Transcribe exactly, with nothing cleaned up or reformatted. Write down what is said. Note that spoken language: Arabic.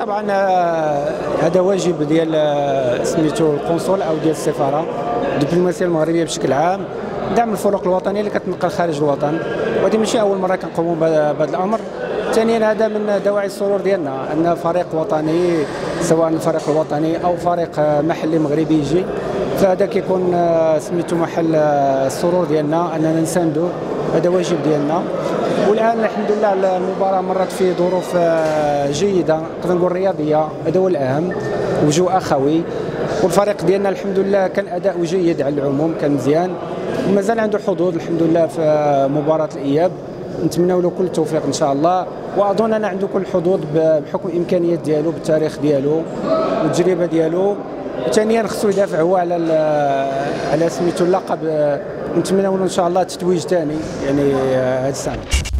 طبعا هذا واجب ديال سميتو القنصل او ديال السفاره الدبلوماسيه المغربيه بشكل عام، دعم الفرق الوطنيه اللي كتنقل خارج الوطن، وهذه ماشي اول مره كنقوموا بهذا الامر. ثانيا هذا من دواعي السرور ديالنا ان فريق وطني سواء الفريق الوطني او فريق محلي مغربي يجي، فهذا كيكون سميتو محل السرور ديالنا اننا نساندو، هذا واجب ديالنا. والان الحمد لله المباراه مرت في ظروف جيده نقدر نقول رياضيه، هذا هو الاهم، وجو اخوي، والفريق ديالنا الحمد لله كان اداء جيد على العموم، كان مزيان ومازال عنده حظوظ الحمد لله في مباراه الاياب، نتمنوا له كل التوفيق ان شاء الله. واظن انا عنده كل الحظوظ بحكم الامكانيات ديالو بالتاريخ ديالو والتجربه ديالو. ثانيا خصو يدافع هو على على سميتو اللقب، نتمنوا له ان شاء الله تتويج ثاني يعني هذه السنه.